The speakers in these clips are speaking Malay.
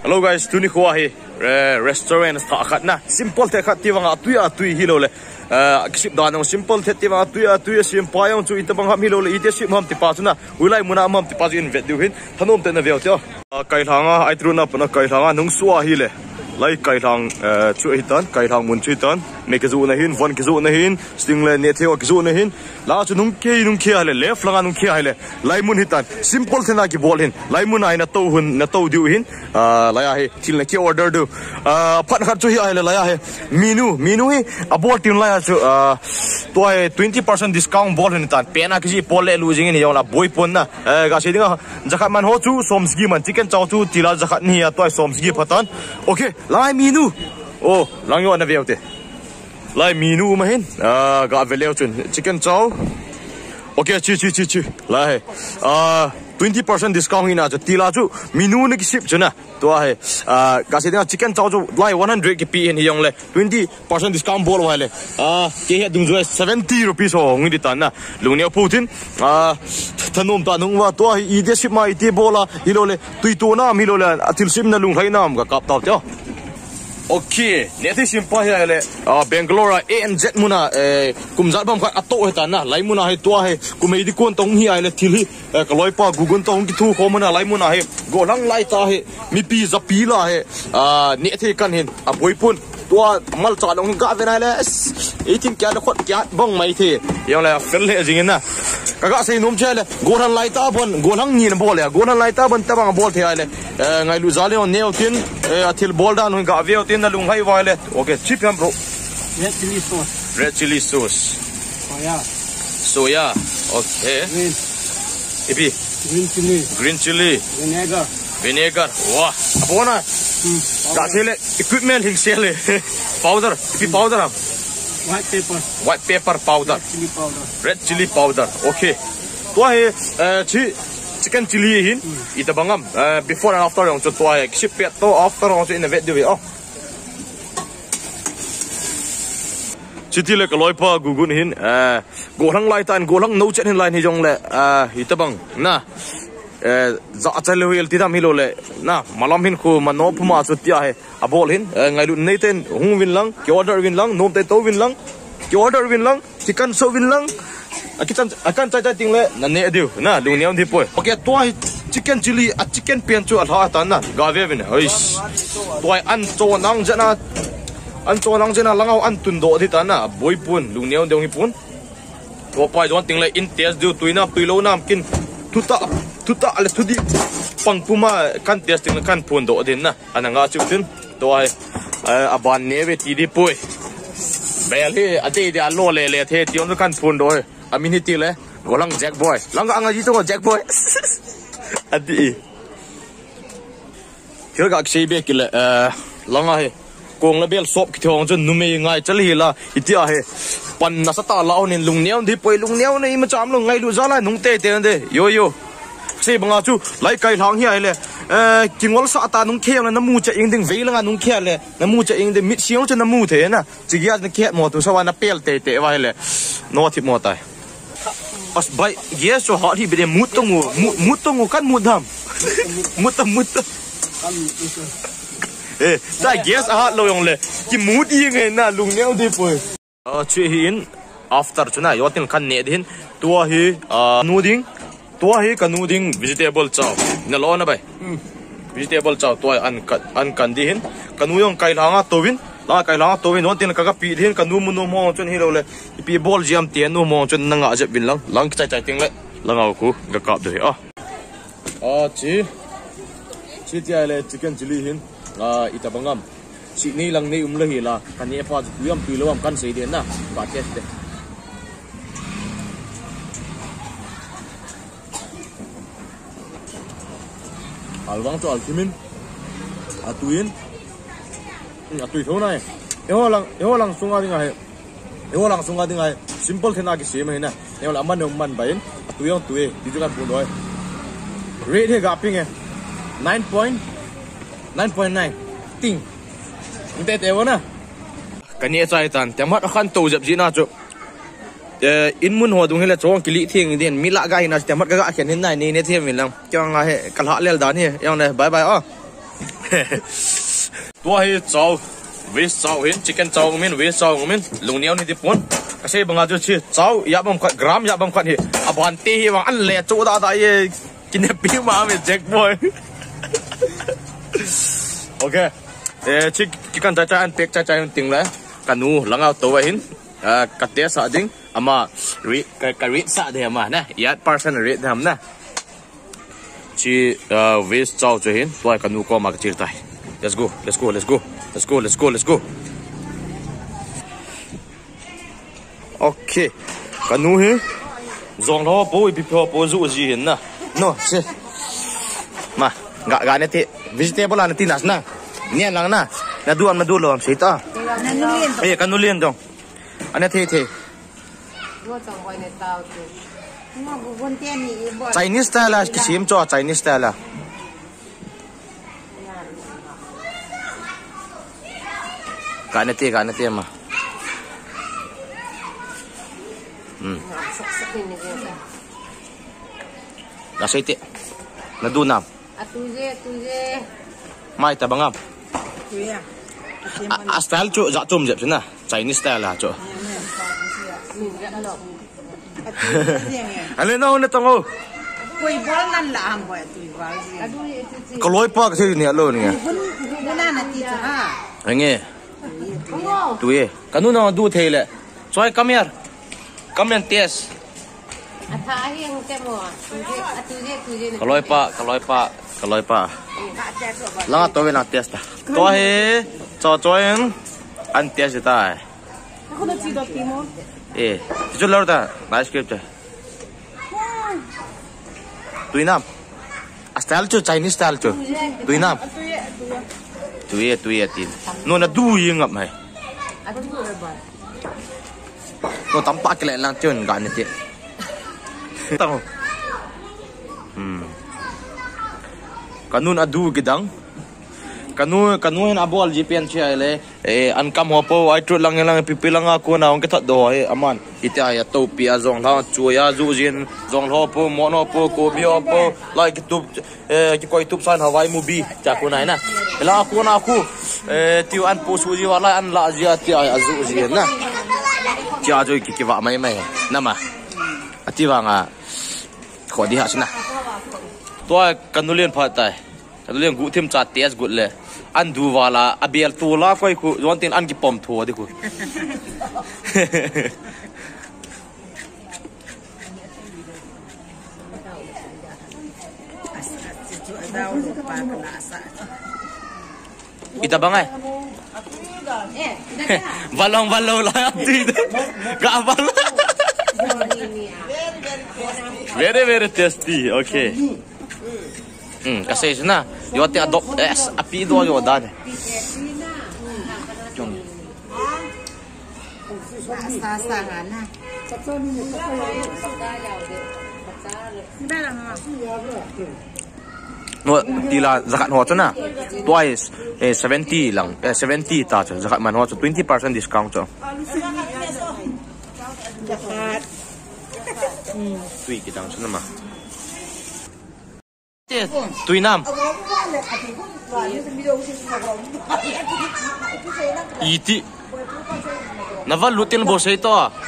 Hello guys, tuni khuwa hi restaurant sta khatna simple the khat tiwanga tui hi lo le kisip danong simple the tiwanga tui sim payong chu itabang ham hi lo le ite sim ham ti pa chuna ulai muna ham ti pa in vet du hin thanom te na veo tyo kai thanga ai truna pana kai thanga nung suwa hi le lai kai thang chu hitan kai thang mun chu hitan me ke zu na hin von ke zu na hin sting le ne theo ke zu na hin la chu nung ke le left langa nung ke le lai mun hitan simple thena ki bol hin lai mun ai na to hun na to du hin la ya he til na ki order du phat khat chu hi ai le la ya he menu hi abol tin la ya chu toy 20% discount bol hin tan pena ki ji pol le lu jing ni yong la boy pon na ga se dinga zakhat man ho chu somsgi man chicken chow chu tila zakhat ni ya toy somsgi phatan okay lai menu oh lang yo na veote lai menu ma hin ga veleo chun chicken chow okay chi lai 20% discount ina jo tila chu menu ne ki ship chuna to hai ga se dinga chicken chow chu lai 100 ki pi hin yong le 20% discount bol wa le ke he dung jo 70 rupees ho ngi tan na lungnia putin thanom ta nung wa to hi I de ship ma I te bola hi lo le tui to na mi lo le atil sim na lung hai nam ga kap taw tyo okay neti simpa hi le Bangalore ANZ muna kumzat bam khat ato hetan na lai muna hai to hai kumei di kon tong hi ai le thil hi kaloi pa gugun tong ki thu kho muna lai muna hai go lang lai ta he mi pi za pi la he neti kan hin a boipun to mal cha dong ga ve na le I think kya khot kya bong mai the yong la fel le jing na kaga sei num che le go han lai ta bon go lang ni na bol ya go han lai ta bon ta bang bol the ai le ngai lu zale on neo tin athil bol dan hun ga ve tin na lung hai wa le okay chip ham bro red chili sauce soya okay ipi green chili vinegar wah abona ga chele equipment hing sele powder ipi powder ham white pepper powder red chili powder okay to hai chicken chili hin ita bangam before and after ong chu to hai ship pet to after ong chu in the video oh chitile kaloi pa gugun hin golang lai tan golang no chen hin line hi jong le ita bang na za chale hoel ti dam hi lo le na malam hin khu mano phuma chu tia he abol hin ngai lu nei ten hung win lang ki order win lang nom te to win lang ki order win lang chicken so win lang kitchen akan cha ting le na ne diu na lu niam thi poi okay to chicken chili a chicken pen chu a tha ta na ga ve win ois toy an cho nang jana langau an tun do thi ta na boi pun lu niam deu hi pun to pai jon ting le in test diu tuina tuilo nam kin tuta ale tudi pangpuma kan testing kan phun do din na ananga chu tin to ai aban neve ti di poi beli ate dia lo le the tion kan phun do amini ti le golang jack boy langa anga ji to jack boy adi kyo ga sei be kile langa he kong la bel sop ki thong chun nume ngai chali la itia he pan na sata lao nin lungnew di poi lungnew nei ma cham lo ngai lu za la nung te de yo sei banga chu lai kai thang hi ai le kingol sa ta nung khe na mu cha ing ding ve la nung khe le na mu cha ing de mit siong cha na mu the na chi ya na khe mo tu sa wa na pel te wa le no thi mo tai as bai yes so hot hi be mu tong kan mu dham mut sa yes a lo yong le ki mu di nge na lung neu di poi chi hin after chuna yotin khan ne din tua hi nuding tua hi kanuding vegetable chow na lo na bai vegetable chow tua an kan di hin kanu yong kai langa towin la kai langa towin non tin ka pi din kanu mu no mo chun hi lo le pi bol jam tian no mo chun na nga je bin lang chai ting le langau ku ga kap de chi ti ai le chicken chili hin ita bangam si ni lang nei la hi la kan ni pa ju yam pi lo am kan sei den na ba test de alwang to alkimin atuin atui tho nai eho lang sunga dingai simple thena ki sem hena eho la man bain atuyong tue dijukan pun doi rate he gaping 9.9 ting inte te wona kani chai tan temat khan to jap jina chu in mun ho dung hele chong kili thing den mila ga hina temat ga khen hin nai ni ne them min lang kyang nga he kalha lel dan he yang ne bye bye tua hi chau veg chau hin chicken chau min veg chau min lungniau ni dipon kasi banga jo chi chau ya bam khat gram ya bam khat hi aban te hi wang an le chu da ye kin pi ma me jack boy okay chicken cha an pek cha ting la kanu langau to hin ka te sa ding ama ka ri sa de ma na yat person ri dham na chi veg chau cho hin tua kanu ko ma chi tai let's go okay kanu hi zong lo po pi po zu ji hin na no se ma ga ne te vegetable an ti nas na ni lang na du lo si ta kanu lien dong ane the Chinese style ki sim cho Chinese style Gana te ma. Nasiti. Nadunam. Atuje. Mai tabangam. Tuya. Style chu za chum jep na. Chinese style ha chu. Ale no na tongo. Koi bol nan la am boy tu wal ji. Koloi pak si ni alo ni. Buna na ti cha. Nge. Tuye. Kanu na du thele. Choi come here. Come and taste. Atha hiang te mo. Atuje. Kaloi pa. Langa to na taste ta. To he cho choin an taste ta. Ako na chi do ti mo. Chu lor ta. Nice script. Tuinam. Style chu Chinese style chu. Tuinam. Tuye tin. No na du ying ngap mai. No tampak ke lang chun ga ni ti. Tang. Kanun adu gidang. Kanu hin abol GPN chi ai le an kam ho po ai tru lang pipilang ko na ong kethat do ai aman ita ya to pi a zong la chu ya zu jin zong ho po mo no po ko bi ho po like youtube ki ko youtube san hawai movie cha ko nai na la ko na ku tiu an po su ji wala an la ji ti ai azu ji na cha jo ki wa mai na ma ati wa nga ko di ha sina to kanulien pha tai kanulien gu them cha tes gut le an du wala abel tu la koi ku zon tin an ki pom tho di ku ita bangai balong la ti ga bal very tasty okay kasi na yo te adop api do yo dan chung sa na no tila zakat ho chuna twice 70 lang 70 ta chu zakat man ho chu 20% discount chu zakat tui kitang chuna ma tui nam iti naval lutin bo sei to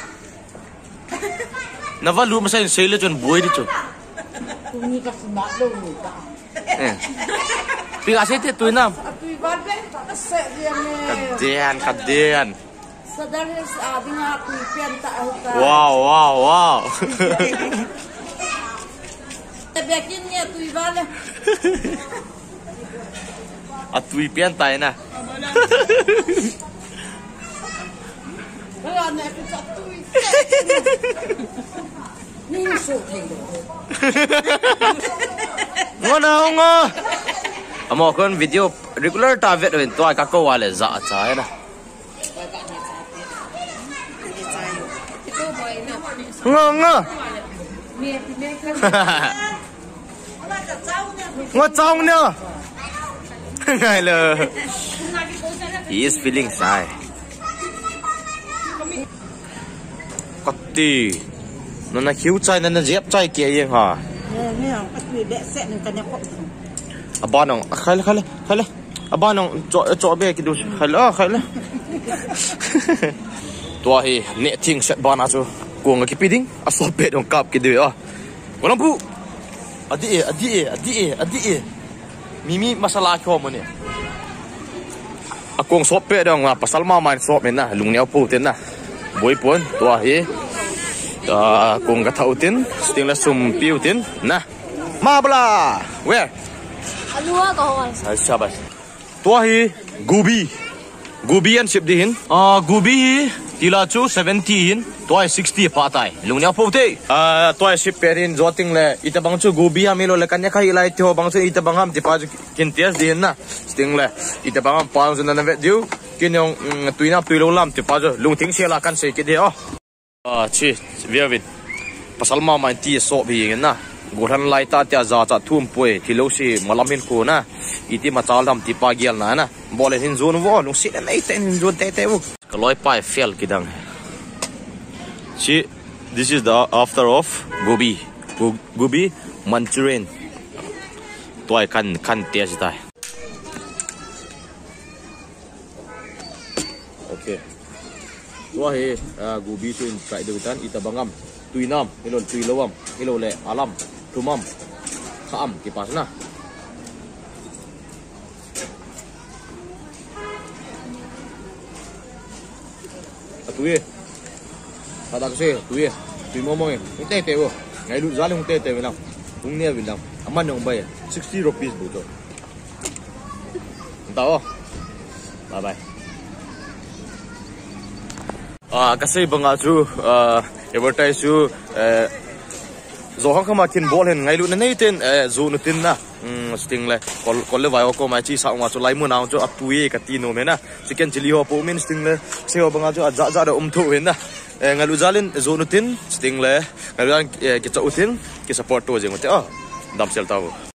naval lu masai sei le chon boi di chu ni ka sma lo ni ka pi ga sei te tui nam tui ban be ka se dia ne kadian sadar is abinga tui pen ta ka wow Tebekin niya tui bale. At tui pian tayo na. Wala na ako sa tui. Ninso tayo. Nga. Amo kon video regular ta vet wen to ka ko wale za cha na. Nga. Nga chong nè. Ngay lờ. He is feeling shy. Kati. Nó na khiu chai na dẹp chai kia yên hả? Nè, bắt bị bẹ sẹn cái này. À bon không? Khai le. Aba nong cho be ki du khala tua hi ne ting set bana chu kuang ki piding aso pe dong kap ki du a walang pu adi mimi masala kho mo ne akong sop pe dong pasal ma man sop men na lung neo pu ten na boi pon tua hi kung ka thau tin sting la sum piu tin na ma bla where alua ko ai sabas tua hi gubi an sip dihin gubi tila chu 17 toy 60 patai lungnya pote toy sip perin joting le ita bang chu gubi amilo le kanya khai lai tho bang chu ita bang ham ti pa kin tes din na sting le ita bang pa jun na vet diu kin yong tuina tuilo lam ti pa jo lung ting sela kan se ki de chi viavin pasal ma mai ti so bi na goran lai ta tia za cha thum poi thilo si malamin ko na iti ma chal dam ti pa gial na bole hin zone wo lung si na nei ten zone te wo kaloi pai fel kidang see this is the after of gobi manchurian toy kan taste dai okay toy he gobi tu in sai de tan ita bangam tuinam ilon tuilawam ilole alam tumam khaam ki pas na tuye ada ke tuye tui momong te te wo ngai lu zaling te te velang ung ne velang aman nong bai 60 rupees bu to tao bye bye kasai banga chu advertise chu zohang khama kin bol hen ngai lu na nei ten zo nu tin na sting le kol le vai ko ma chi sa wa chu lai mu naw chu atuye ka ti no me na chicken chili ho po min sting le se ho banga chu za da thu hen na ngalu zalin zo nu tin sting le ngalu ki cha utin ki support to jeng te dam sel taw